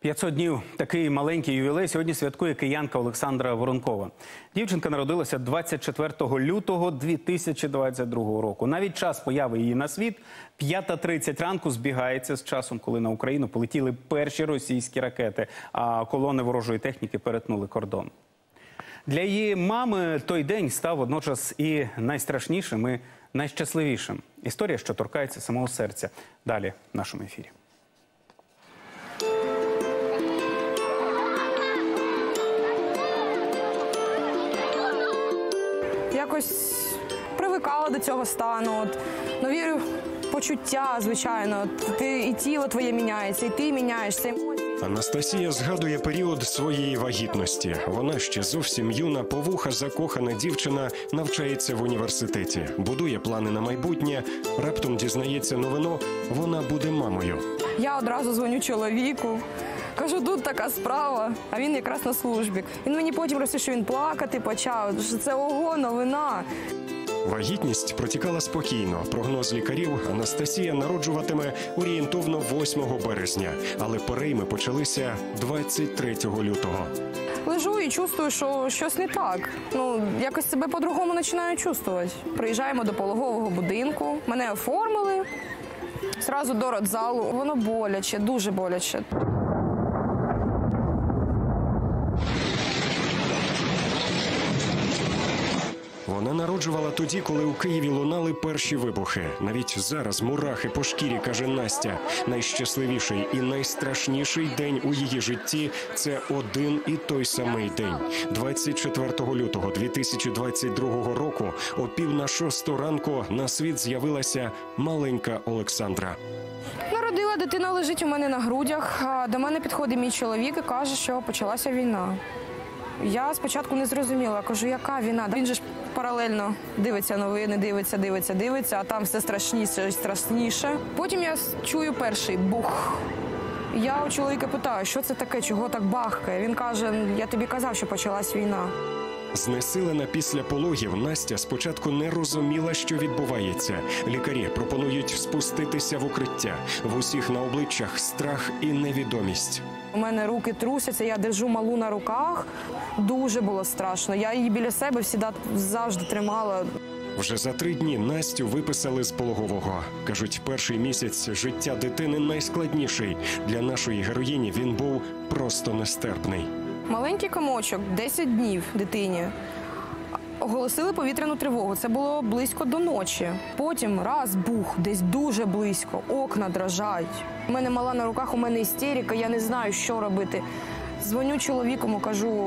500 днів. Такий маленький ювілей сьогодні святкує киянка Олександра Воронкова. Дівчинка народилася 24 лютого 2022 року. Навіть час появи її на світ, 5:30 ранку, збігається з часом, коли на Україну полетіли перші російські ракети, а колони ворожої техніки перетнули кордон. Для її мами той день став водночас і найстрашнішим, і найщасливішим. Історія, що торкається самого серця. Далі в нашому ефірі. Якось привикала до цього стану, нові почуття, звичайно. І тіло твоє міняється, і ти міняєшся. Анастасія згадує період своєї вагітності. Вона ще зовсім юна, по вуха закохана дівчина, навчається в університеті, будує плани на майбутнє, раптом дізнається новину – вона буде мамою. Я одразу дзвоню чоловіку, кажу, тут така справа, а він якраз на службі. Він мені потім розповів, що він плакати почав, що це ого, новина. Вагітність протікала спокійно. Прогноз лікарів – Анастасія народжуватиме орієнтовно 8 березня. Але перейми почалися 23 лютого. Лежу і чувствую, що щось не так. Якось себе по-другому починаю чувствувати. Приїжджаємо до пологового будинку, мене оформили, зразу до родзалу. Воно боляче, дуже боляче. Вона народжувала тоді, коли у Києві лунали перші вибухи. Навіть зараз мурахи по шкірі, каже Настя. Найщасливіший і найстрашніший день у її житті – це один і той самий день. 24 лютого 2022 року о 5:45 ранку на світ з'явилася маленька Олександра. Народила, дитина лежить у мене на грудях. До мене підходить мій чоловік і каже, що почалася війна. Я спочатку не зрозуміла, кажу, яка війна? Він же ж паралельно дивиться новини, дивиться, а там все страшніше і страшніше. Потім я чую перший бух. Я у чоловіка питаю, що це таке, чого так бахкає? Він каже, я тобі казав, що почалась війна. Знесилена після пологів, Настя спочатку не розуміла, що відбувається. Лікарі пропонують спуститися в укриття. В усіх на обличчях страх і невідомість. У мене руки трусяться, я держу малу на руках. Дуже було страшно. Я її біля себе завжди тримала. Вже за 3 дні Настю виписали з пологового. Кажуть, перший місяць життя дитини найскладніший. Для нашої героїні він був просто нестерпний. Маленький комочок, 10 днів дитині. Оголосили повітряну тривогу. Це було близько до ночі. Потім раз бух, десь дуже близько, окна дрожать. У мене мала на руках, у мене істерика, я не знаю, що робити. Дзвоню чоловіку, кажу,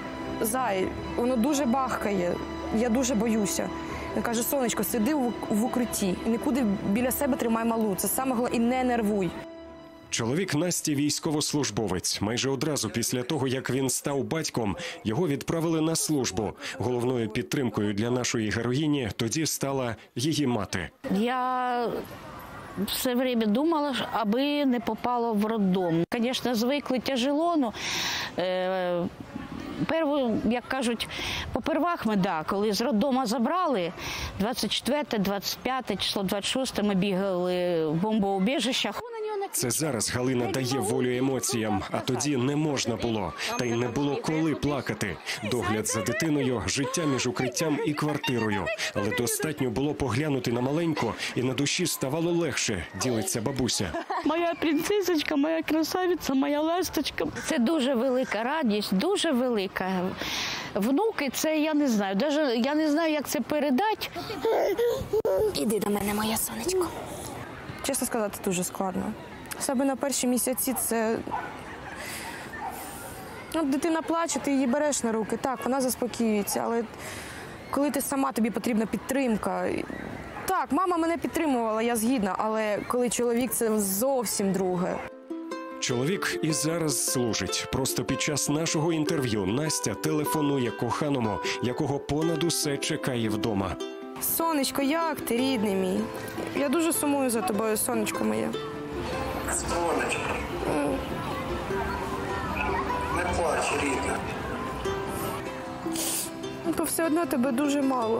Зай, воно дуже бахкає, я дуже боюся. Він каже, сонечко, сиди в укритті, нікуди біля себе тримай малу, це саме головне, і не нервуй. Чоловік Насті – військовослужбовець. Майже одразу після того, як він став батьком, його відправили на службу. Головною підтримкою для нашої героїні тоді стала її мати. Я все время думала, аби не попало в роддом. Звісно, звикли тяжело, але як кажуть, попервах ми, коли з роддому забрали, 24, 25 число, 26 ми бігали в бомбоубіжищах. Це зараз Галина дає волю емоціям, а тоді не можна було. Та й не було коли плакати. Догляд за дитиною, життя між укриттям і квартирою. Але достатньо було поглянути на маленьку, і на душі ставало легше, ділиться бабуся. Моя принцесочка, моя красавиця, моя ласточка. Це дуже велика радість, дуже велика. Внуки, це я не знаю, навіть я не знаю, як це передати. Іди до мене, моє сонечко. Чесно сказати, дуже складно. Саме на перші місяці це... дитина плаче, ти її береш на руки, так, вона заспокоюється, але коли ти сама, тобі потрібна підтримка. Так, мама мене підтримувала, я згідна, але коли чоловік, це зовсім друге. Чоловік і зараз служить. Просто під час нашого інтерв'ю Настя телефонує коханому, якого понад усе чекає вдома. Сонечко, як ти, рідний мій? Я дуже сумую за тобою, сонечко моє. Сонечко. Не плач, рідна. То все одно тебе дуже мало.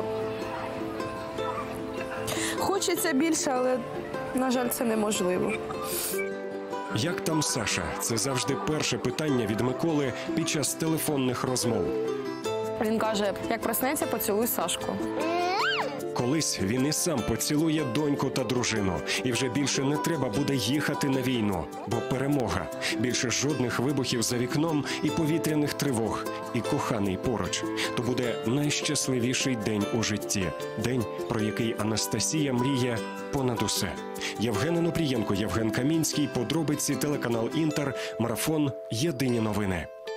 Хочеться більше, але, на жаль, це неможливо. Як там Саша? Це завжди перше питання від Миколи під час телефонних розмов. Він каже, як проснеться, поцілуй Сашку. Колись він і сам поцілує доньку та дружину. І вже більше не треба буде їхати на війну. Бо перемога. Більше жодних вибухів за вікном і повітряних тривог. І коханий поруч. То буде найщасливіший день у житті. День, про який Анастасія мріє понад усе. Євген Онопрієнко, Євген Камінський. Подробиці, телеканал Інтер. Марафон. Єдині новини.